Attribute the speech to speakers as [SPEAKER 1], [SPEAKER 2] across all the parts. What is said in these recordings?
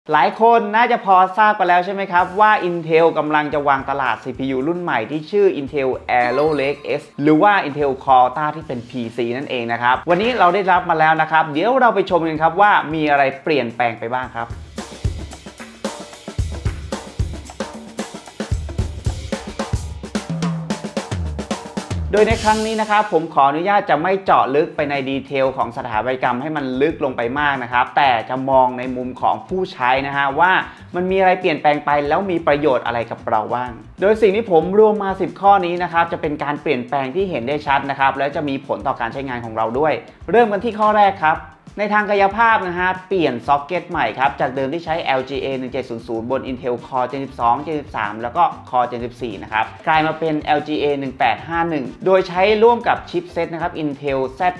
[SPEAKER 1] หลายคนน่าจะพอทราบกันแล้วใช่ไหมครับว่า Intel กำลังจะวางตลาด CPU รุ่นใหม่ที่ชื่อ Intel Arrow Lake S หรือว่า Intel Core Ultra ที่เป็น PC นั่นเองนะครับวันนี้เราได้รับมาแล้วนะครับเดี๋ยวเราไปชมกันครับว่ามีอะไรเปลี่ยนแปลงไปบ้างครับโดยในครั้งนี้นะครับผมขออนุญาตจะไม่เจาะลึกไปในดีเทลของสถาปัตยกรรมให้มันลึกลงไปมากนะครับแต่จะมองในมุมของผู้ใช้นะฮะว่ามันมีอะไรเปลี่ยนแปลงไปแล้วมีประโยชน์อะไรกับเราบ้างโดยสิ่งที่ผมรวมมา10ข้อนี้นะครับจะเป็นการเปลี่ยนแปลงที่เห็นได้ชัดนะครับและจะมีผลต่อการใช้งานของเราด้วยเริ่มกันที่ข้อแรกครับในทางกายภาพนะฮะเปลี่ยนซ็อกเก็ตใหม่ครับจากเดิมที่ใช้ LGA 1700บน Intel Core Gen 12 Gen 13แล้วก็ Core Gen 14นะครับกลายมาเป็น LGA 1851โดยใช้ร่วมกับชิปเซตนะครับ Intel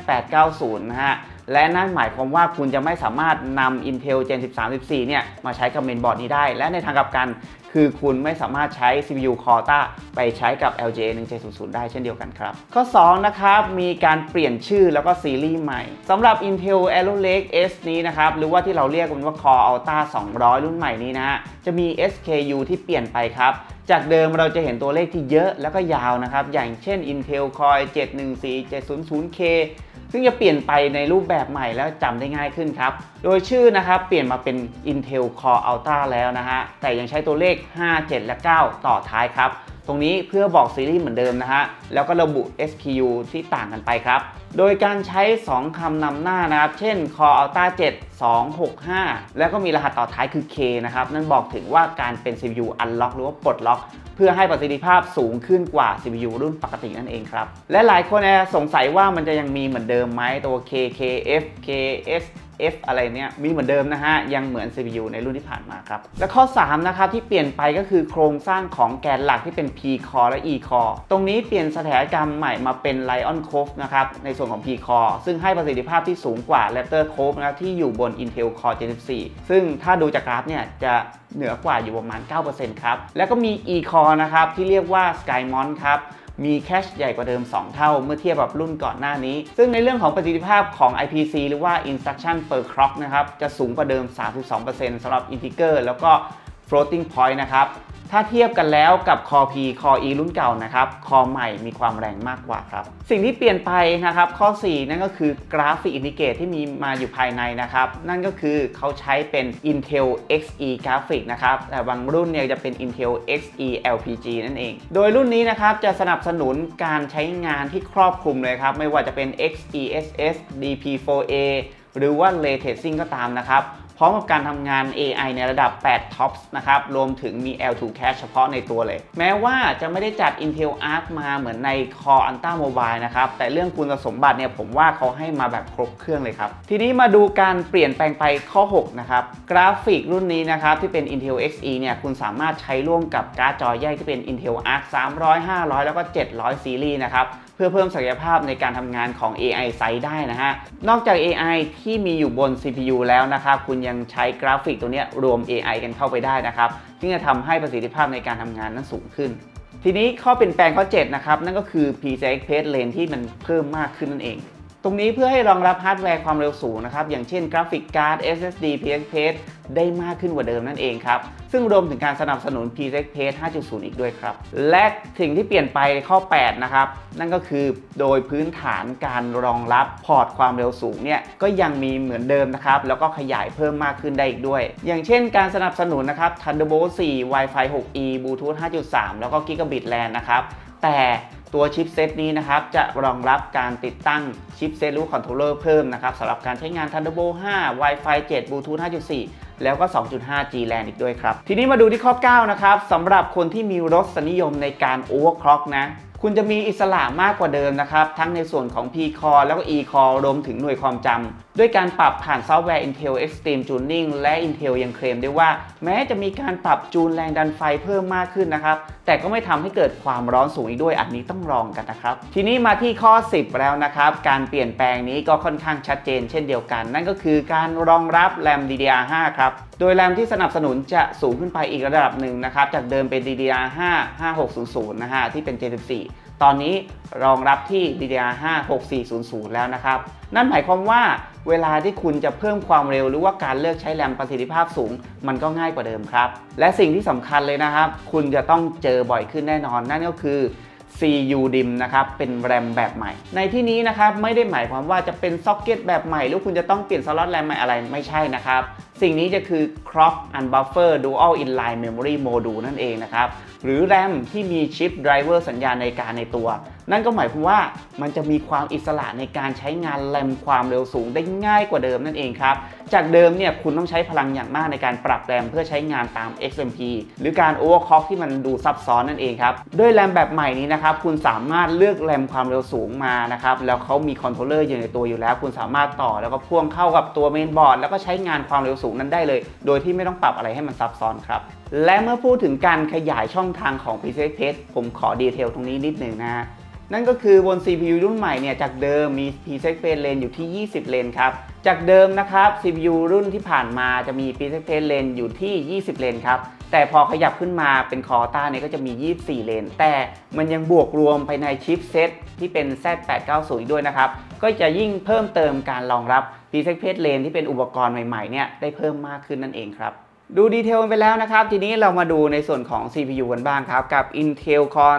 [SPEAKER 1] Z890 นะฮะและนั่นหมายความว่าคุณจะไม่สามารถนำ Intel Gen 13 14เนี่ยมาใช้กับเมนบอร์ดนี้ได้และในทางกลับกันคือคุณไม่สามารถใช้ CPU Core Ultra ไปใช้กับ LGA 1700ได้เช่นเดียวกันครับข้อ2นะครับมีการเปลี่ยนชื่อแล้วก็ซีรีส์ใหม่สำหรับ Intel Arrow Lake S นี้นะครับหรือว่าที่เราเรียกกันว่า Core Ultra 200 รุ่นใหม่นี้นะฮะจะมี SKU ที่เปลี่ยนไปครับจากเดิมเราจะเห็นตัวเลขที่เยอะแล้วก็ยาวนะครับอย่างเช่น Intel Core 714 700Kซึ่งจะเปลี่ยนไปในรูปแบบใหม่แล้วจำได้ง่ายขึ้นครับโดยชื่อนะครับเปลี่ยนมาเป็น Intel Core Ultra แล้วนะฮะแต่ยังใช้ตัวเลข5 7และ9ต่อท้ายครับตรงนี้เพื่อบอกซีรีส์เหมือนเดิมนะฮะแล้วก็ระบุ SKU ที่ต่างกันไปครับโดยการใช้2คำนำหน้านะครับเช่น Core Ultra 7 265แล้วก็มีรหัสต่อท้ายคือ K นะครับนั่นบอกถึงว่าการเป็น CPU Unlock หรือว่าปลดล็อกเพื่อให้ประสิทธิภาพสูงขึ้นกว่า CPU รุ่นปกตินั่นเองครับและหลายคนสงสัยว่ามันจะยังมีเหมือนเดิมไหมตัว KKF KS F อะไรเนี่ยมีเหมือนเดิมนะฮะยังเหมือน CPU ในรุ่นที่ผ่านมาครับและข้อ3นะครับที่เปลี่ยนไปก็คือโครงสร้างของแกนหลักที่เป็น P Core และ E Core ตรงนี้เปลี่ยนสถาปัตยกรรมใหม่มาเป็น Lion Cove นะครับในส่วนของ P Core ซึ่งให้ประสิทธิภาพที่สูงกว่า Raptor Cove นะครับที่อยู่บน Intel Core Gen 14ซึ่งถ้าดูจากกราฟเนี่ยจะเหนือกว่าอยู่ประมาณ 9% ครับแล้วก็มี E Core นะครับที่เรียกว่า Skymon ครับมีแคชใหญ่กว่าเดิม2เท่าเมื่อเทียบกับรุ่นก่อนหน้านี้ซึ่งในเรื่องของประสิทธิภาพของ IPC หรือว่า Instruction per Clock นะครับจะสูงกว่าเดิม 32% สำหรับ Integer แล้วก็ Floating Point นะครับถ้าเทียบกันแล้วกับ Core P Core E รุ่นเก่านะครับ Core ใหม่มีความแรงมากกว่าครับสิ่งที่เปลี่ยนไปนะครับข้อ4นั่นก็คือกราฟิกอินดิเกตที่มีมาอยู่ภายในนะครับนั่นก็คือเขาใช้เป็น Intel Xe กราฟิกนะครับแต่บางรุ่นเนี่ยจะเป็น Intel Xe LPG นั่นเองโดยรุ่นนี้นะครับจะสนับสนุนการใช้งานที่ครอบคลุมเลยครับไม่ว่าจะเป็น XeSS DP4a หรือว่า Ray Tracing ก็ตามนะครับพร้อมกับการทำงาน AI ในระดับ8 TOPS นะครับรวมถึงมี L2 Cache เฉพาะในตัวเลยแม้ว่าจะไม่ได้จัด Intel Arc มาเหมือนใน Core Ultra Mobile นะครับแต่เรื่องคุณสมบัติเนี่ยผมว่าเขาให้มาแบบครบเครื่องเลยครับทีนี้มาดูการเปลี่ยนแปลงไปข้อ6นะครับกราฟิกรุ่นนี้นะครับที่เป็น Intel Xe เนี่ยคุณสามารถใช้ร่วมกับการ์ดจอแยกที่เป็น Intel Arc 300 500แล้วก็700ซีรีส์นะครับเพื่อเพิ่มศักยภาพในการทำงานของ AI Side ได้นะฮะนอกจาก AI ที่มีอยู่บน CPU แล้วนะครับคุณยังใช้กราฟิกตัวนี้รวม AI กันเข้าไปได้นะครับซึ่งจะทำให้ประสิทธิภาพในการทำงานนั้นสูงขึ้นทีนี้ข้อเปลี่ยนแปลงข้อ7นะครับนั่นก็คือ PCI Express Lane ที่มันเพิ่มมากขึ้นนั่นเองตรงนี้เพื่อให้รองรับฮาร์ดแวร์ความเร็วสูงนะครับอย่างเช่นกราฟิกการ์ด SSD PCI Express ได้มากขึ้นกว่าเดิมนั่นเองครับซึ่งรวมถึงการสนับสนุน PCI Express 5.0 อีกด้วยครับและสิ่งที่เปลี่ยนไปข้อ8นะครับนั่นก็คือโดยพื้นฐานการรองรับพอร์ตความเร็วสูงเนี่ยก็ยังมีเหมือนเดิมนะครับแล้วก็ขยายเพิ่มมากขึ้นได้อีกด้วยอย่างเช่นการสนับสนุนนะครับ Thunderbolt 4 Wi-Fi 6E Bluetooth 5.3 แล้วก็ Gigabit LAN นะครับแต่ตัวชิปเซตนี้นะครับจะรองรับการติดตั้งชิปเซตหรือคอนโทรลเลอร์เพิ่มนะครับสำหรับการใช้งาน Thunderbolt 5 Wi-Fi 7 Bluetooth 5.4 แล้วก็ 2.5G LAN อีกด้วยครับทีนี้มาดูที่ข้อ9นะครับสำหรับคนที่มีรสนิยมในการ Overclock นะคุณจะมีอิสระมากกว่าเดิมนะครับทั้งในส่วนของ P Core แล้วก็ E Core รวมถึงหน่วยความจำด้วยการปรับผ่านซอฟต์แวร์ Intel Extreme Tuning และ Intel ยังเคลมได้ว่าแม้จะมีการปรับจูนแรงดันไฟเพิ่มมากขึ้นนะครับแต่ก็ไม่ทำให้เกิดความร้อนสูงอีกด้วยอันนี้ต้องลองกันนะครับทีนี้มาที่ข้อ10แล้วนะครับการเปลี่ยนแปลงนี้ก็ค่อนข้างชัดเจนเช่นเดียวกันนั่นก็คือการรองรับ RAM DDR5 ครับโดย RAM ที่สนับสนุนจะสูงขึ้นไปอีกระดับหนึ่งนะครับจากเดิมเป็น DDR5 5600นะฮะที่เป็น Gen 14 ตอนนี้รองรับที่ DDR5 6400 แล้วนะครับนั่นหมายความว่าเวลาที่คุณจะเพิ่มความเร็วหรือว่าการเลือกใช้แรมประสิทธิภาพสูงมันก็ง่ายกว่าเดิมครับและสิ่งที่สำคัญเลยนะครับคุณจะต้องเจอบ่อยขึ้นแน่นอนนั่นก็คือ CUDIMM นะครับเป็นแรมแบบใหม่ในที่นี้นะครับไม่ได้หมายความว่าจะเป็นซ็อกเก็ตแบบใหม่หรือคุณจะต้องเปลี่ยนสล็อตแรมใหม่อะไรไม่ใช่นะครับสิ่งนี้จะคือ Clock and Buffer Dual Inline Memory Module นั่นเองนะครับหรือแรมที่มีชิปไดรเวอร์สัญญาณในการในตัวนั่นก็หมายความว่ามันจะมีความอิสระในการใช้งานแรมความเร็วสูงได้ง่ายกว่าเดิมนั่นเองครับจากเดิมเนี่ยคุณต้องใช้พลังอย่างมากในการปรับแรมเพื่อใช้งานตาม XMP หรือการ Overclock ที่มันดูซับซ้อนนั่นเองครับด้วยแรมแบบใหม่นี้นะครับคุณสามารถเลือกแรมความเร็วสูงมานะครับแล้วเขามีคอนโทรลเลอร์อยู่ในตัวอยู่แล้วคุณสามารถต่อแล้วก็พ่วงเข้ากับตัวเมนบอร์ดแล้วก็ใช้งานความเร็วสูงนั้นได้เลยโดยที่ไม่ต้องปรับอะไรให้มันซับซ้อนครับและเมื่อพูดถึงการขยายช่องทางของ PCIe ผมขอดีเทลตรงนี้นิดหนึ่งนะนั่นก็คือบน CPU รุ่นใหม่เนี่ยจากเดิมมี PCIe เลนอยู่ที่ 20 เลนครับจากเดิมนะครับ CPU รุ่นที่ผ่านมาจะมี PCIe เลนอยู่ที่ 20 เลนครับแต่พอขยับขึ้นมาเป็น Corta เนี่ยก็จะมี 24 เลนแต่มันยังบวกรวมไปในชิปเซตที่เป็น Z890 อีกด้วยนะครับก็จะยิ่งเพิ่มเติมการรองรับ PCIe เลนที่เป็นอุปกรณ์ใหม่ๆเนี่ยได้เพิ่มมากขึ้นนั่นเองครับดูดีเทลไปแล้วนะครับทีนี้เรามาดูในส่วนของ CPU กันบ้างครับกับ Intel Core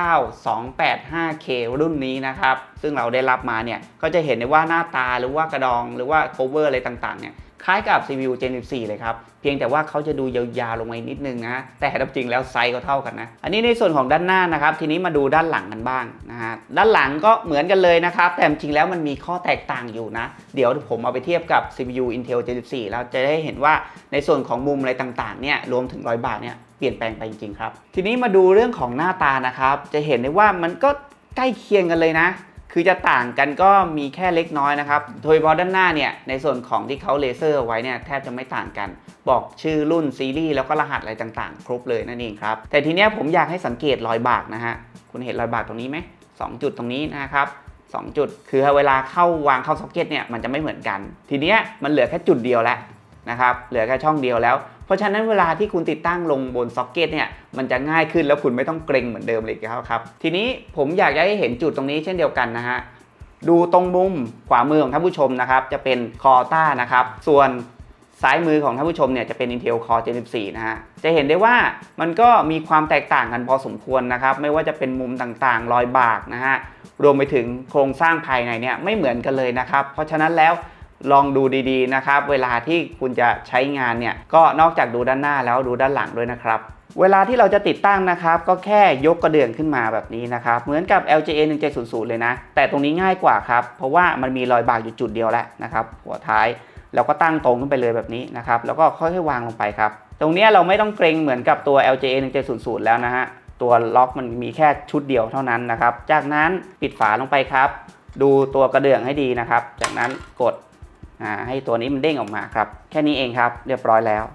[SPEAKER 1] 9 285K รุ่นนี้นะครับซึ่งเราได้รับมาเนี่ยก็จะเห็นได้ว่าหน้าตาหรือว่ากระดองหรือว่า cover อะไรต่างๆเนี่ยคล้ายกับ CPU Gen 14 เลยครับเพียงแต่ว่าเขาจะดูยาวๆลงมานิดนึงนะแต่จริงแล้วไซส์ก็เท่ากันนะอันนี้ในส่วนของด้านหน้านะครับทีนี้มาดูด้านหลังกันบ้างนะฮะด้านหลังก็เหมือนกันเลยนะครับแต่จริงแล้วมันมีข้อแตกต่างอยู่นะเดี๋ยวผมเอาไปเทียบกับ CPU Intel Gen 14 แล้วจะได้เห็นว่าในส่วนของมุมอะไรต่างๆเนี่ยรวมถึงรอยบากเนี่ยเปลี่ยนแปลงไปจริงๆครับทีนี้มาดูเรื่องของหน้าตานะครับจะเห็นได้ว่ามันก็ใกล้เคียงกันเลยนะคือจะต่างกันก็มีแค่เล็กน้อยนะครับโดยเฉพาะด้านหน้าเนี่ยในส่วนของที่เขาเลเซอร์ไว้เนี่ยแทบจะไม่ต่างกันบอกชื่อรุ่นซีรีส์แล้วก็รหัสอะไรต่างๆครบเลยนั่นเองครับแต่ทีเนี้ยผมอยากให้สังเกตรอยบากนะฮะคุณเห็นรอยบากตรงนี้ไหม2 จุดตรงนี้นะครับ2 จุดคือเวลาวางเข้าซ็อกเก็ตเนี่ยมันจะไม่เหมือนกันทีเนี้ยมันเหลือแค่จุดเดียวแล้วนะครับเหลือแค่ช่องเดียวแล้วเพราะฉะนั้นเวลาที่คุณติดตั้งลงบนซ็อกเก็ตเนี่ยมันจะง่ายขึ้นแล้วคุณไม่ต้องเกรงเหมือนเดิมเลยครับทีนี้ผมอยากให้เห็นจุดตรงนี้เช่นเดียวกันนะฮะดูตรงมุมขวามือของท่านผู้ชมนะครับจะเป็น Corta นะครับส่วนซ้ายมือของท่านผู้ชมเนี่ยจะเป็น Intel Core Gen 14 นะฮะจะเห็นได้ว่ามันก็มีความแตกต่างกันพอสมควรนะครับไม่ว่าจะเป็นมุมต่างๆรอยบากนะฮะรวมไปถึงโครงสร้างภายในเนี่ยไม่เหมือนกันเลยนะครับเพราะฉะนั้นแล้วลองดูดีๆนะครับเวลาที่คุณจะใช้งานเนี่ยก็นอกจากดูด้านหน้าแล้วดูด้านหลังด้วยนะครับเวลาที่เราจะติดตั้งนะครับก็แค่ยกกระเดื่องขึ้นมาแบบนี้นะครับเหมือนกับ LGA 1700 เลยนะแต่ตรงนี้ง่ายกว่าครับเพราะว่ามันมีรอยบากอยู่จุดเดียวแหละนะครับหัวท้ายเราก็ตั้งตรงขึ้นไปเลยแบบนี้นะครับแล้วก็ค่อยๆวางลงไปครับตรงนี้เราไม่ต้องเกรงเหมือนกับตัว LGA 1700 แล้วนะฮะตัวล็อกมันมีแค่ชุดเดียวเท่านั้นนะครับจากนั้นปิดฝาลงไปครับดูตัวกระเดื่องให้ดีนะครับจากนั้นกดให้ตัวนี้มันเด้งออกมาครับแค่นี้เองครับเรียบร้อยแล้ว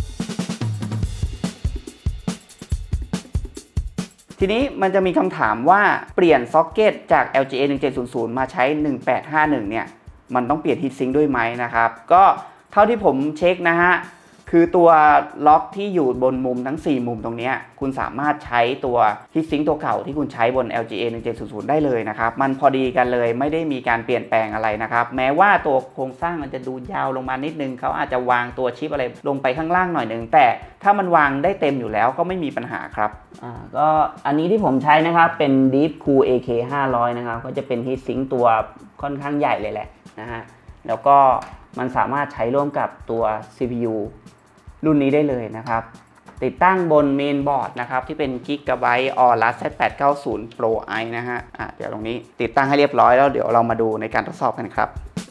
[SPEAKER 1] ทีนี้มันจะมีคำถามว่าเปลี่ยนซ็อกเก็ตจาก LGA 1700 มาใช้ 1851 เนี่ยมันต้องเปลี่ยนฮีทซิงค์ด้วยไหมนะครับก็เท่าที่ผมเช็คนะฮะคือตัวล็อกที่อยู่บนมุมทั้ง4มุมตรงนี้คุณสามารถใช้ตัวฮีทซิงค์ตัวเก่าที่คุณใช้บน LGA 1700 ได้เลยนะครับมันพอดีกันเลยไม่ได้มีการเปลี่ยนแปลงอะไรนะครับแม้ว่าตัวโครงสร้างมันจะดูยาวลงมานิดนึงเขาอาจจะวางตัวชิปอะไรลงไปข้างล่างหน่อยนึงแต่ถ้ามันวางได้เต็มอยู่แล้วก็ไม่มีปัญหาครับก็อันนี้ที่ผมใช้นะครับเป็น Deepcool AK 500นะครับก็จะเป็นฮีทซิงค์ตัวค่อนข้างใหญ่เลยแหละนะฮะแล้วก็มันสามารถใช้ร่วมกับตัว CPUรุ่นนี้ได้เลยนะครับติดตั้งบนเมนบอร์ดนะครับที่เป็น Gigabyte Aorus Z890 Pro i นะฮะเดี๋ยวตรงนี้ติดตั้งให้เรียบร้อยแล้วเดี๋ยวเรามาดูในการทดสอบกันครับ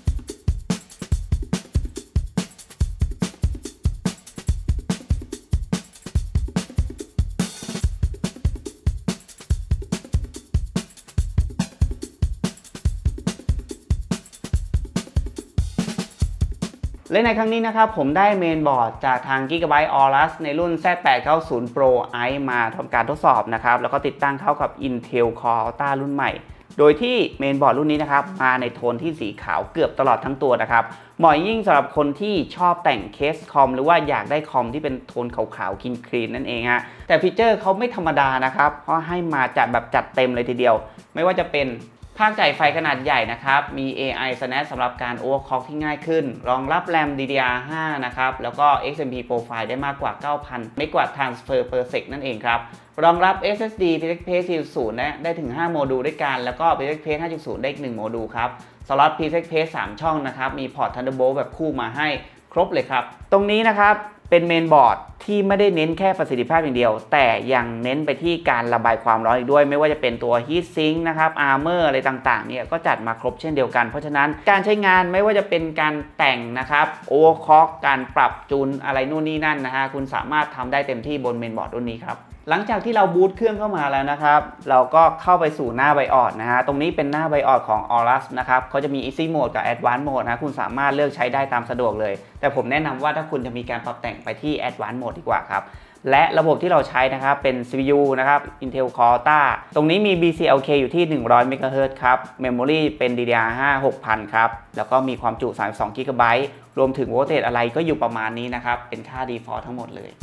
[SPEAKER 1] และในครั้งนี้นะครับผมได้เมนบอร์ดจากทาง Gigabyte Aorus ในรุ่น Z890 Pro i มาทำการทดสอบนะครับแล้วก็ติดตั้งเข้ากับ Intel Core Ultra รุ่นใหม่โดยที่เมนบอร์ดรุ่นนี้นะครับมาในโทนที่สีขาวเกือบตลอดทั้งตัวนะครับเหมาะยิ่งสำหรับคนที่ชอบแต่งเคสคอมหรือว่าอยากได้คอมที่เป็นโทนขาวๆคลีนๆนั่นเองฮะแต่ฟีเจอร์เขาไม่ธรรมดานะครับเพราะให้มาจัดเต็มเลยทีเดียวไม่ว่าจะเป็นภาคจ่ายไฟขนาดใหญ่นะครับมี AI Snap สำหรับการ Overclock ที่ง่ายขึ้นรองรับ RAM DDR5 นะครับแล้วก็ XMP Profile ได้มากกว่า 9,000 Megawatt Transfer per Sec นั่นเองครับรองรับ SSD PCIe 4.0 ได้ถึง 5 โมดูลด้วยกันแล้วก็ PCIe 5.0 ได้อีก 1 โมดูลครับสล็อต PCIe 3 ช่องนะครับมีพอร์ต Thunderbolt แบบคู่มาให้ครบเลยครับตรงนี้นะครับเป็นเมนบอร์ดที่ไม่ได้เน้นแค่ประสิทธิภาพอย่างเดียวแต่ยังเน้นไปที่การระบายความร้อนอีกด้วยไม่ว่าจะเป็นตัว Heat Sink นะครับ Armor อะไรต่างๆเนี่ยก็จัดมาครบเช่นเดียวกันเพราะฉะนั้นการใช้งานไม่ว่าจะเป็นการแต่งนะครับ Overclock การปรับจูนอะไรนู่นนี่นั่นนะฮะคุณสามารถทำได้เต็มที่บนเมนบอร์ดรุ่นนี้ครับหลังจากที่เราบูตเครื่องเข้ามาแล้วนะครับเราก็เข้าไปสู่หน้าไบออดนะฮะตรงนี้เป็นหน้าไบออดของ Aorus นะครับเขาจะมี Easy Mode กับ Advanced Mode นะคุณสามารถเลือกใช้ได้ตามสะดวกเลยแต่ผมแนะนำว่าถ้าคุณจะมีการปรับแต่งไปที่ Advanced Mode ดีกว่าครับและระบบที่เราใช้นะครับเป็น CPU นะครับ Intel Core Ultra ตรงนี้มี BCLK อยู่ที่100 MHz ครับ Memory เป็น DDR5 6000 ครับแล้วก็มีความจุ32 GB รวมถึงโวลเทจอะไรก็อยู่ประมาณนี้นะครับเป็นค่า Default ทั้งหมดเลย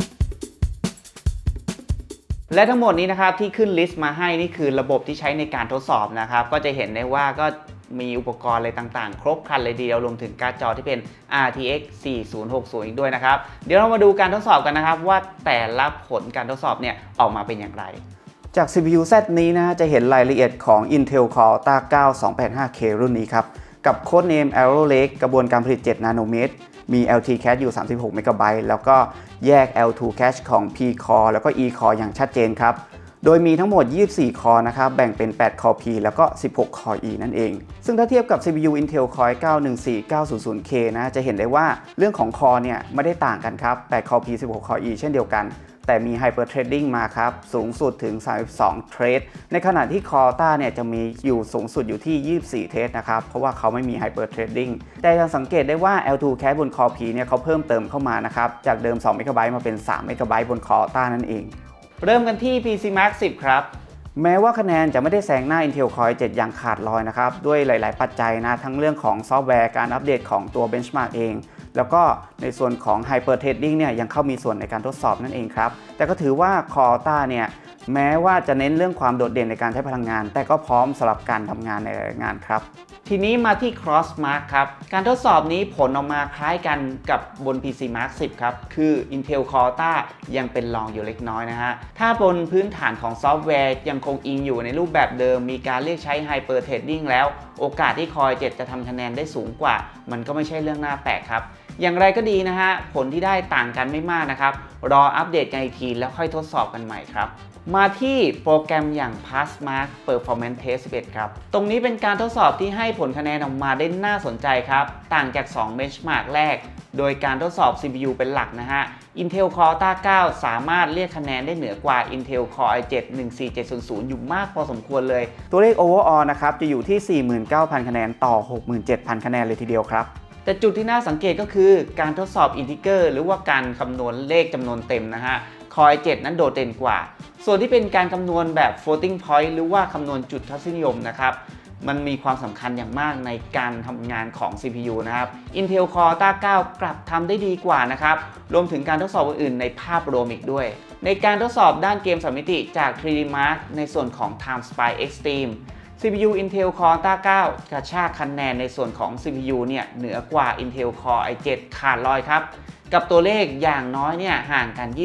[SPEAKER 1] และทั้งหมดนี้นะครับที่ขึ้นลิสต์มาให้นี่คือระบบที่ใช้ในการทดสอบนะครับก็จะเห็นได้ว่าก็มีอุปกรณ์อะไรต่างๆครบครันเลยทีเดียวรวมถึงการ์ดจอที่เป็น RTX 4060 อีกด้วยนะครับเดี๋ยวเรามาดูการทดสอบกันนะครับว่าแต่ละผลการทดสอบเนี่ยออกมาเป็นอย่างไรจาก CPU Z นี้นะจะเห็นรายละเอียดของ Intel Core Ultra 9 285K รุ่นนี้ครับกับโค้ดเนม Arrow Lake กระบวนการผลิต7 นาโนเมตรมี LT Cache อยู่36 MB แล้วก็แยก L2 Cache ของ P Core แล้วก็ E Core อย่างชัดเจนครับโดยมีทั้งหมด24 Core นะครับแบ่งเป็น8 Core P แล้วก็16 Core E นั่นเองซึ่งถ้าเทียบกับ CPU Intel Core i9 14900K นะจะเห็นได้ว่าเรื่องของ Core เนี่ยไม่ได้ต่างกันครับ8 Core P 16 Core E เช่นเดียวกันแต่มี Hyper Threading มาครับสูงสุดถึง32 เทรดในขณะที่ Core Ultra เนี่ยจะมีอยู่สูงสุดอยู่ที่24 เทรดนะครับเพราะว่าเขาไม่มี Hyper Threading แต่ยังสังเกตได้ว่า L2 Cache บน Core P เนี่ยเขาเพิ่มเติมเข้ามานะครับจากเดิม2 MB มาเป็น3 MB บน Core Ultra นั่นเองเริ่มกันที่ PC Mark 10 ครับแม้ว่าคะแนนจะไม่ได้แซงหน้า Intel Core i7 อย่างขาดลอยนะครับด้วยหลายๆปัจจัยนะทั้งเรื่องของซอฟต์แวร์การอัปเดตของตัว Benchmark เองแล้วก็ในส่วนของ Hyper Threading เนี่ยยังเข้ามีส่วนในการทดสอบนั่นเองครับแต่ก็ถือว่า Core Ultra เนี่ยแม้ว่าจะเน้นเรื่องความโดดเด่นในการใช้พลังงานแต่ก็พร้อมสำหรับการทำงานในหลายงานครับทีนี้มาที่ Crossmark ครับการทดสอบนี้ผลออกมาคล้ายกันกับบน PC Mark 10 ครับคือ Intel Core Ultra ยังเป็นรองอยู่เล็กน้อยนะฮะถ้าบนพื้นฐานของซอฟต์แวร์ยังคงอิงอยู่ในรูปแบบเดิมมีการเรียกใช้ Hyper Threading แล้วโอกาสที่ Core i7 จะทำคะแนนได้สูงกว่ามันก็ไม่ใช่เรื่องน่าแปลกครับอย่างไรก็ดีนะฮะผลที่ได้ต่างกันไม่มากนะครับรออัปเดตกันอีกทีแล้วค่อยทดสอบกันใหม่ครับมาที่โปรแกรมอย่าง Passmark Performance Test 11 ครับตรงนี้เป็นการทดสอบที่ให้ผลคะแนนออกมาได้น่าสนใจครับต่างจาก2 Benchmark แรกโดยการทดสอบ CPU เป็นหลักนะฮะ Intel Core Ultra 9 สามารถเรียกคะแนนได้เหนือกว่า Intel Core i7 14700 อยู่มากพอสมควรเลยตัวเลข Overall นะครับจะอยู่ที่ 49,000 คะแนนต่อ 67,000 คะแนนเลยทีเดียวครับแต่จุดที่น่าสังเกตก็คือการทดสอบอินทิเกอร์หรือว่าการคำนวณเลขจำนวนเต็มนะฮะ Core i7 นั้นโดดเด่นกว่าส่วนที่เป็นการคำนวณแบบ floating point หรือว่าคำนวณจุดทศนิยมนะครับมันมีความสำคัญอย่างมากในการทำงานของ CPU นะครับ Intel Core Ultra 9 กลับทำได้ดีกว่านะครับรวมถึงการทดสอบอื่นๆในภาพรวมอีกด้วยในการทดสอบด้านเกม3 มิติจาก 3D Mark ในส่วนของ Time Spy Extreme CPU Intel Core Ultra 9 กระชากคะแนนในส่วนของ CPU เนี่ยเหนือกว่า Intel Core i7 ขาดลอยครับกับตัวเลขอย่างน้อยเนี่ยห่างกัน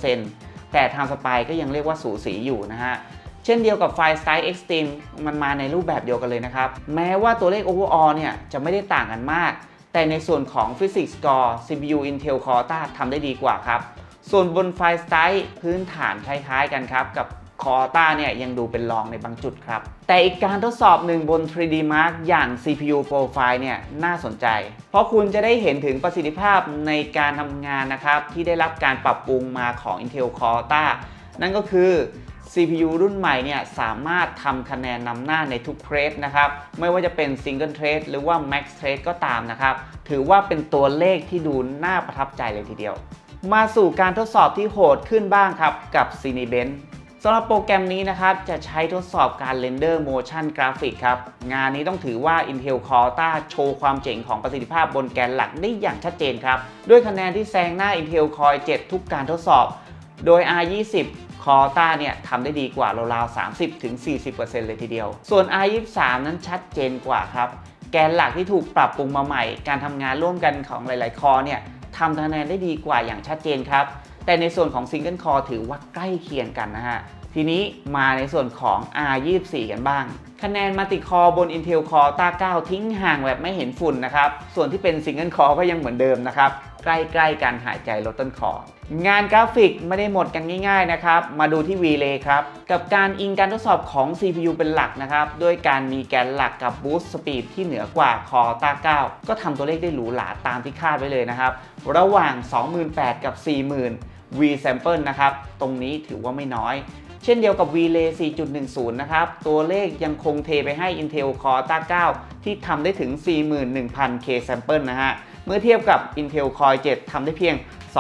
[SPEAKER 1] 23%แต่ Time Spy ก็ยังเรียกว่าสูสีอยู่นะฮะเช่นเดียวกับ Firestyle Extreme มันมาในรูปแบบเดียวกันเลยนะครับแม้ว่าตัวเลข Overall เนี่ยจะไม่ได้ต่างกันมากแต่ในส่วนของ Physics Score CPU Intel Core Ultra ทำได้ดีกว่าครับส่วนบน Firestyle พื้นฐานคล้ายๆกันครับกับCore Ultra เนี่ยยังดูเป็นรองในบางจุดครับแต่อีกการทดสอบหนึ่งบน 3D Mark อย่าง CPU Profile เนี่ยน่าสนใจเพราะคุณจะได้เห็นถึงประสิทธิภาพในการทำงานนะครับที่ได้รับการปรับปรุงมาของ Intel Core Ultra นั่นก็คือ CPU รุ่นใหม่เนี่ยสามารถทำคะแนนนำหน้าในทุกเทรดนะครับไม่ว่าจะเป็น Single Thread หรือว่า Max Thread ก็ตามนะครับถือว่าเป็นตัวเลขที่ดูน่าประทับใจเลยทีเดียวมาสู่การทดสอบที่โหดขึ้นบ้างครับกับ Cinebench สำหรับโปรแกรมนี้นะครับจะใช้ทดสอบการเรนเดอร์ motion graphic ครับงานนี้ต้องถือว่า Intel Core Ultra โชว์ความเจ๋งของประสิทธิภาพบนแกนหลักได้อย่างชัดเจนครับด้วยคะแนนที่แซงหน้า Intel Core i7 ทุกการทดสอบโดย R20 Core Ultra เนี่ยทำได้ดีกว่าราวๆ 30-40% เลยทีเดียวส่วน R23 นั้นชัดเจนกว่าครับแกนหลักที่ถูกปรับปรุงมาใหม่การทำงานร่วมกันของหลายๆคอเนี่ยทำคะแนนได้ดีกว่าอย่างชัดเจนครับแต่ในส่วนของ Single Core ถือว่าใกล้เคียงกันนะฮะทีนี้มาในส่วนของ R24 กันบ้างคะแนนมัลติคอร์บน Intel Core Ultra 9 ทิ้งห่างแบบไม่เห็นฝุ่นนะครับส่วนที่เป็น Single Core ก็ยังเหมือนเดิมนะครับใกล้ๆกันหายใจลดต้นคองานกราฟิกไม่ได้หมดกันง่ายๆนะครับมาดูที่ VLay ครับกับการอิงการทดสอบของ CPU เป็นหลักนะครับด้วยการมีแกนหลักกับ Boost Speed ที่เหนือกว่า Core Ultra 9 ก็ทำตัวเลขได้หรูหราตามที่คาดไว้เลยนะครับระหว่าง 28,000 กับ 40,000 V sample นะครับตรงนี้ถือว่าไม่น้อยเช่นเดียวกับ VLay 4.10 นะครับตัวเลขยังคงเทไปให้ Intel Core Ultra 9 ที่ทำได้ถึง 41,000K sample นะฮะเมื่อเทียบกับ Intel Core i7 ทำได้เพียง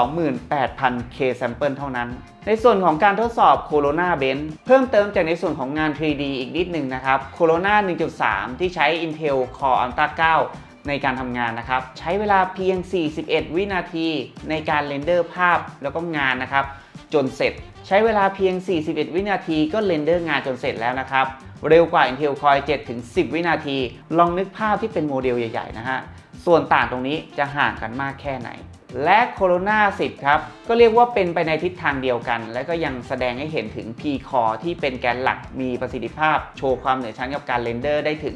[SPEAKER 1] 28,000K sample เท่านั้นในส่วนของการทดสอบ Corona Bench เพิ่มเติมจากในส่วนของงาน 3D อีกนิดหนึ่งนะครับ Corona 1.3 ที่ใช้ Intel Core Ultra 9 ในการทำงานนะครับใช้เวลาเพียง 41 วินาทีในการเรนเดอร์ภาพแล้วก็งานนะครับจนเสร็จใช้เวลาเพียง 41 วินาทีก็เรนเดอร์งานจนเสร็จแล้วนะครับเร็วกว่า Intel Core i7 ถึง 10 วินาทีลองนึกภาพที่เป็นโมเดลใหญ่ๆนะฮะส่วนต่างตรงนี้จะห่างกันมากแค่ไหนและ Corona 10 ครับก็เรียกว่าเป็นไปในทิศทางเดียวกันและก็ยังแสดงให้เห็นถึง P-Core ที่เป็นแกนหลักมีประสิทธิภาพโชว์ความเหนือชั้นกับการเรนเดอร์ได้ถึง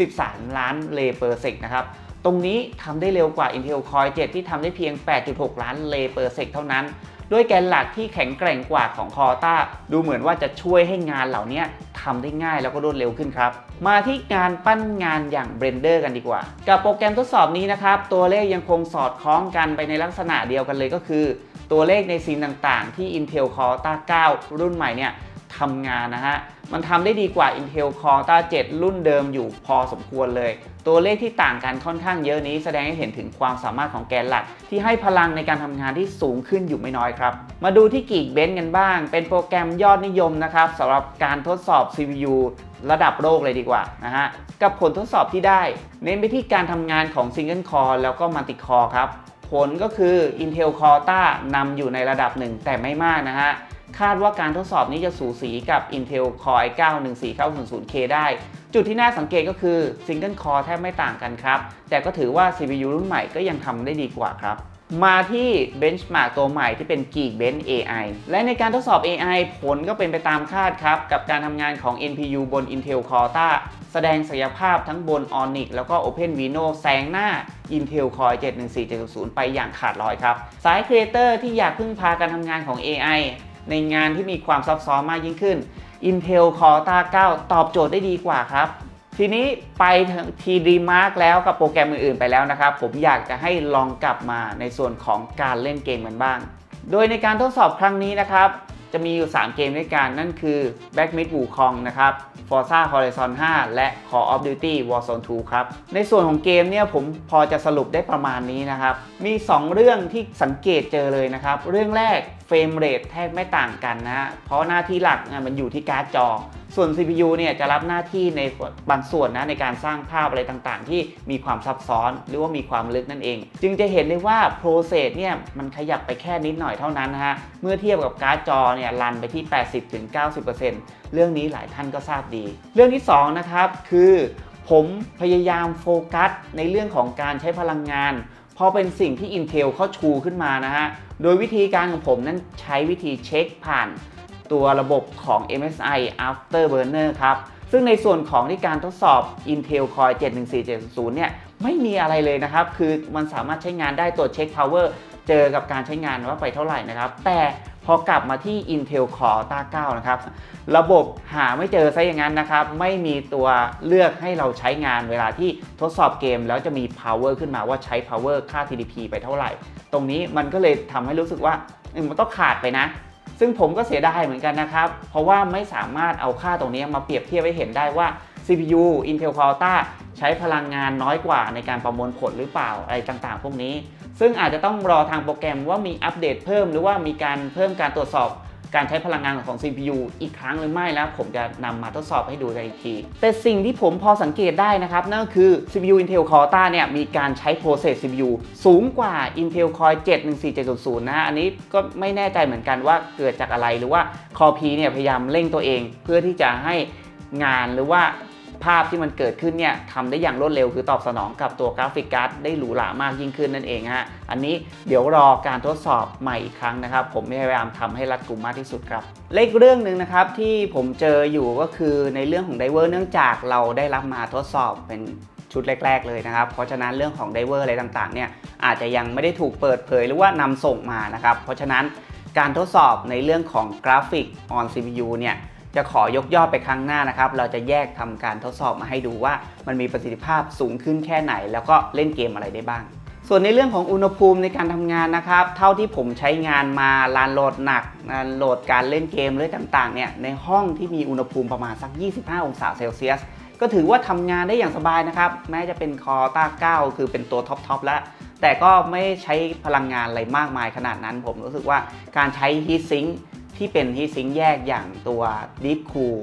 [SPEAKER 1] 13 ล้านเลย์เปอร์เซกนะครับตรงนี้ทำได้เร็วกว่า Intel Core i7 ที่ทำได้เพียง 8.6 ล้านเลย์เปอร์เซกเท่านั้นด้วยแกนหลักที่แข็งแกร่งกว่าของ Core Ultra ดูเหมือนว่าจะช่วยให้งานเหล่านี้ทำได้ง่ายแล้วก็รวดเร็วขึ้นครับมาที่การปั้นงานอย่าง Blender กันดีกว่ากับโปรแกรมทดสอบนี้นะครับตัวเลขยังคงสอดคล้องกันไปในลักษณะเดียวกันเลยก็คือตัวเลขในซีนต่างๆที่ Intel Core Ultra 9 รุ่นใหม่เนี่ยทำงานนะฮะมันทำได้ดีกว่า Intel Core Ultra 7 รุ่นเดิมอยู่พอสมควรเลยตัวเลขที่ต่างกันค่อนข้างเยอะนี้แสดงให้เห็นถึงความสามารถของแกนหลักที่ให้พลังในการทำงานที่สูงขึ้นอยู่ไม่น้อยครับมาดูที่ Geekbench กันบ้างเป็นโปรแกรมยอดนิยมนะครับสำหรับการทดสอบ CPU ระดับโลกเลยดีกว่านะฮะกับผลทดสอบที่ได้เน้นไปที่การทำงานของ Single Core แล้วก็ Multi Core ครับผลก็คือ Intel Core Ultra นำอยู่ในระดับหนึ่งแต่ไม่มากนะฮะคาดว่าการทดสอบนี้จะสูสีกับ Intel Core i9 14900K ได้จุดที่น่าสังเกตก็คือ Single Core แทบไม่ต่างกันครับแต่ก็ถือว่า CPU รุ่นใหม่ก็ยังทำได้ดีกว่าครับมาที่ Benchmark ตัวใหม่ที่เป็น Geekbench AI และในการทดสอบ AI ผลก็เป็นไปตามคาดครับกับการทำงานของ NPU บน Intel Core Ultra แสดงศักยภาพทั้งบน Onyx แล้วก็ OpenVINO แซงหน้า Intel Core i7 14700ไปอย่างขาดลอยครับสาย Creator ที่อยากพึ่งพาการทำงานของ AIในงานที่มีความซับซ้อนมากยิ่งขึ้น Intel Core Ultra 9 ตอบโจทย์ได้ดีกว่าครับทีนี้ไปทีดีมาร์กแล้วกับโปรแกรมอื่นๆไปแล้วนะครับผมอยากจะให้ลองกลับมาในส่วนของการเล่นเกมกันบ้างโดยในการทดสอบครั้งนี้นะครับจะมีอยู่3เกมด้วยกันนั่นคือ Black Myth Wukong นะครับ Forza Horizon 5 และ Call of Duty Warzone 2 ครับในส่วนของเกมเนี่ยผมพอจะสรุปได้ประมาณนี้นะครับมี2เรื่องที่สังเกตเจอเลยนะครับเรื่องแรกเฟรมเรทแทบไม่ต่างกันนะเพราะหน้าที่หลักมันอยู่ที่การ์ดจอส่วน CPU เนี่ยจะรับหน้าที่ในบางส่วนนะในการสร้างภาพอะไรต่างๆที่มีความซับซ้อนหรือว่ามีความลึกนั่นเองจึงจะเห็นได้ว่าโปรเซสเนี่ยมันขยับไปแค่นิดหน่อยเท่านั้นนะฮะเมื่อเทียบกับการ์ดจอเนี่ยรันไปที่ 80-90% เรื่องนี้หลายท่านก็ทราบดีเรื่องที่2นะครับคือผมพยายามโฟกัสในเรื่องของการใช้พลังงานพอเป็นสิ่งที่ Intel เขาชูขึ้นมานะฮะโดยวิธีการของผมนั้นใช้วิธีเช็คผ่านตัวระบบของ MSI Afterburner ครับซึ่งในส่วนของที่การทดสอบ Intel Core i7 14700เนี่ยไม่มีอะไรเลยนะครับคือมันสามารถใช้งานได้ตัวเช็ค Power เจอกับการใช้งานว่าไปเท่าไหร่นะครับแต่พอกลับมาที่ Intel Core Ultra 9 นะครับระบบหาไม่เจอซะอย่างนั้นนะครับไม่มีตัวเลือกให้เราใช้งานเวลาที่ทดสอบเกมแล้วจะมี power ขึ้นมาว่าใช้ power ค่า TDP ไปเท่าไหร่ตรงนี้มันก็เลยทำให้รู้สึกว่ามันต้องขาดไปนะซึ่งผมก็เสียดายเหมือนกันนะครับเพราะว่าไม่สามารถเอาค่าตรงนี้มาเปรียบเทียบให้เห็นได้ว่า CPU Intel Core Ultra ใช้พลังงานน้อยกว่าในการประมวลผลหรือเปล่าอะไรต่างๆพวกนี้ซึ่งอาจจะต้องรอทางโปรแกรมว่ามีอัปเดตเพิ่มหรือว่ามีการเพิ่มการตรวจสอบการใช้พลังงานของ CPU อีกครั้งหรือไม่แล้วผมจะนำมาทดสอบให้ดูกันอีกทีแต่สิ่งที่ผมพอสังเกตได้นะครับนั่นก็คือ CPU Intel Core Ultra เนี่ยมีการใช้ process CPU สูงกว่า Intel Core 7 14700นะฮะอันนี้ก็ไม่แน่ใจเหมือนกันว่าเกิดจากอะไรหรือว่า Core P เนี่ยพยายามเร่งตัวเองเพื่อที่จะให้งานหรือว่าภาพที่มันเกิดขึ้นเนี่ยทำได้อย่างรวดเร็วคือตอบสนองกับตัวกราฟิกการ์ดได้หรูหรามากยิ่งขึ้นนั่นเองฮะอันนี้เดี๋ยวรอการทดสอบใหม่อีกครั้งนะครับผมพยายามทำให้รัดกุมมากที่สุดครับเลขเรื่องหนึ่งนะครับที่ผมเจออยู่ก็คือในเรื่องของไดเวอร์เนื่องจากเราได้รับมาทดสอบเป็นชุดแรกๆเลยนะครับเพราะฉะนั้นเรื่องของไดเวอร์อะไรต่างๆเนี่ยอาจจะยังไม่ได้ถูกเปิดเผยหรือว่านำส่งมานะครับเพราะฉะนั้นการทดสอบในเรื่องของกราฟิก on CPU เนี่ยจะขอยกย่อไปครั้งหน้านะครับเราจะแยกทำการทดสอบมาให้ดูว่ามันมีประสิทธิภาพสูงขึ้นแค่ไหนแล้วก็เล่นเกมอะไรได้บ้างส่วนในเรื่องของอุณหภูมิในการทำงานนะครับเท่าที่ผมใช้งานมารันโหลดหนักโหลดการเล่นเกมอะไรต่างๆเนี่ยในห้องที่มีอุณหภูมิประมาณสัก25องศาเซลเซียสก็ถือว่าทำงานได้อย่างสบายนะครับแม้จะเป็น Core Ultra 9 คือเป็นตัวท็อปแล้วแต่ก็ไม่ใช้พลังงานอะไรมากมายขนาดนั้นผมรู้สึกว่าการใช้ Heat Sinkที่เป็นฮีทซิงค์แยกอย่างตัว Deepcool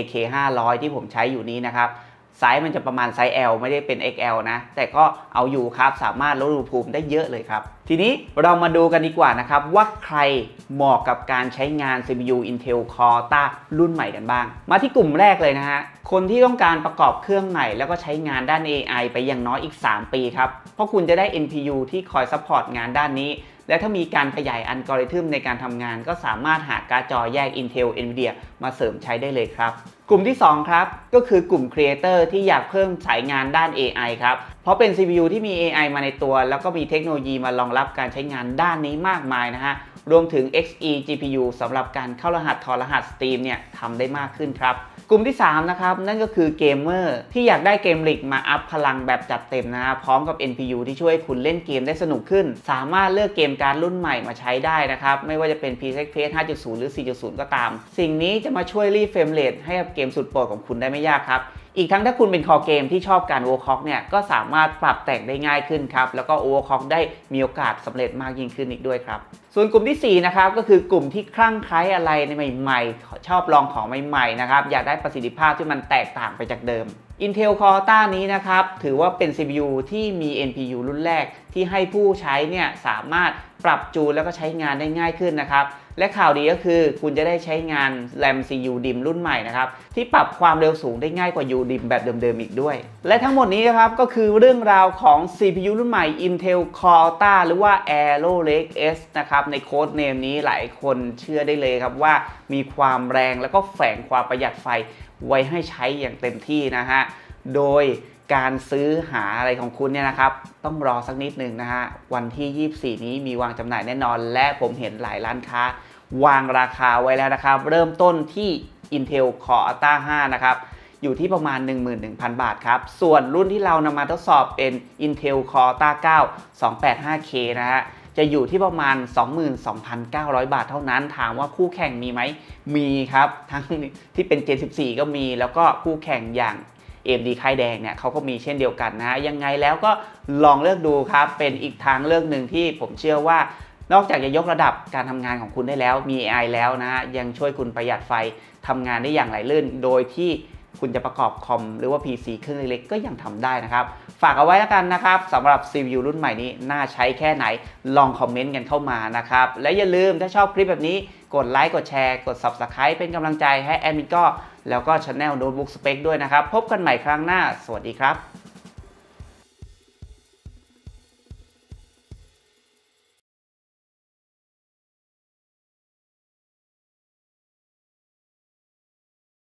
[SPEAKER 1] AK500 ที่ผมใช้อยู่นี้นะครับไซส์มันจะประมาณไซส์ L ไม่ได้เป็น XL นะแต่ก็เอาอยู่ครับสามารถลดอุณหภูมิได้เยอะเลยครับทีนี้เรามาดูกันดีกว่านะครับว่าใครเหมาะกับการใช้งาน CPU Intel Core Ultra รุ่นใหม่กันบ้างมาที่กลุ่มแรกเลยนะฮะคนที่ต้องการประกอบเครื่องใหม่แล้วก็ใช้งานด้าน AI ไปอย่างน้อยอีก3 ปีครับเพราะคุณจะได้ NPU ที่คอยซัพพอร์ตงานด้านนี้และถ้ามีการขยายอัลกอริทึมในการทำงานก็สามารถหาการ์ดจอแยก Intel Nvidia มาเสริมใช้ได้เลยครับกลุ่มที่2ครับก็คือกลุ่ม Creator ที่อยากเพิ่มสายงานด้าน AI ครับเพราะเป็น CPU ที่มี AI มาในตัวแล้วก็มีเทคโนโลยีมารองรับการใช้งานด้านนี้มากมายนะฮะรวมถึง Xe GPU สำหรับการเข้ารหัสถอดรหัส Steam เนี่ยทำได้มากขึ้นครับกลุ่มที่3นะครับนั่นก็คือเกมเมอร์ที่อยากได้เกมริกมาอัพพลังแบบจัดเต็มนะฮะพร้อมกับ NPU ที่ช่วยคุณเล่นเกมได้สนุกขึ้นสามารถเลือกเกมการ์ดรุ่นใหม่มาใช้ได้นะครับไม่ว่าจะเป็น PCX 5.0 หรือ 4.0 ก็ตามสิ่งนี้จะมาช่วยรีเฟรมเรทให้กับเกมสุดโปรดของคุณได้ไม่ยากครับอีกทั้งถ้าคุณเป็นคอเกมที่ชอบการโอเวอร์คล็อกเนี่ยก็สามารถปรับแต่งได้ง่ายขึ้นครับแล้วก็โอเวอร์คล็อกได้มีโอกาสสำเร็จมากยิ่งขึ้นอีกด้วยครับส่วนกลุ่มที่4นะครับก็คือกลุ่มที่คลั่งไคล้อะไรในใหม่ๆชอบลองของใหม่ๆนะครับอยากได้ประสิทธิภาพที่มันแตกต่างไปจากเดิม Intel Core Ultra นี้นะครับถือว่าเป็น CPU ที่มี NPU รุ่นแรกที่ให้ผู้ใช้เนี่ยสามารถปรับจูนแล้วก็ใช้งานได้ง่ายขึ้นนะครับและข่าวดีก็คือคุณจะได้ใช้งาน RAM CPU DIMM รุ่นใหม่นะครับที่ปรับความเร็วสูงได้ง่ายกว่า UDIMM แบบเดิมๆอีกด้วยและทั้งหมดนี้นะครับก็คือเรื่องราวของ CPU รุ่นใหม่ Intel Core Ultra หรือว่า Arrow Lake S นะครับในโค้ดเนมนี้หลายคนเชื่อได้เลยครับว่ามีความแรงแล้วก็แฝงความประหยัดไฟไว้ให้ใช้อย่างเต็มที่นะฮะโดยการซื้อหาอะไรของคุณเนี่ยนะครับต้องรอสักนิดหนึ่งนะฮะวันที่24นี้มีวางจำหน่ายแน่นอนและผมเห็นหลายร้านค้าวางราคาไว้แล้วนะครับเริ่มต้นที่ Intel Core Ultra 5 นะครับอยู่ที่ประมาณ 11,000 บาทครับส่วนรุ่นที่เรานำมาทดสอบเป็น Intel Core Ultra 9 285K นะฮะจะอยู่ที่ประมาณ 22,900 บาทเท่านั้นถามว่าคู่แข่งมีไหมมีครับทั้งที่เป็น Gen 14 ก็มีแล้วก็คู่แข่งอย่างAMD ค่ายแดงเนี่ยเขาก็มีเช่นเดียวกันนะยังไงแล้วก็ลองเลือกดูครับเป็นอีกทางเลือกหนึ่งที่ผมเชื่อว่านอกจากจะยกระดับการทำงานของคุณได้แล้วมี AI แล้วนะยังช่วยคุณประหยัดไฟทำงานได้อย่างไหลลื่นโดยที่คุณจะประกอบคอมหรือว่า PC เครื่องเล็กๆก็ยังทำได้นะครับฝากเอาไว้แล้วกันนะครับสำหรับ CPU รุ่นใหม่นี้น่าใช้แค่ไหนลองคอมเมนต์กันเข้ามานะครับและอย่าลืมถ้าชอบคลิปแบบนี้กดไลค์กดแชร์กด Subscribe เป็นกำลังใจให้แอดมินก็แล้วก็ Channel Notebook Spec ด้วยนะครับพบกันใหม่ครั้งหน้าสวัสดีครับ